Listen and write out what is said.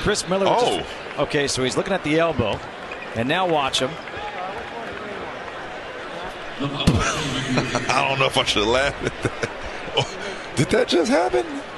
Chris Miller. Okay, so he's looking at the elbow, and now watch him. I don't know if I should laugh at that. Did that just happen?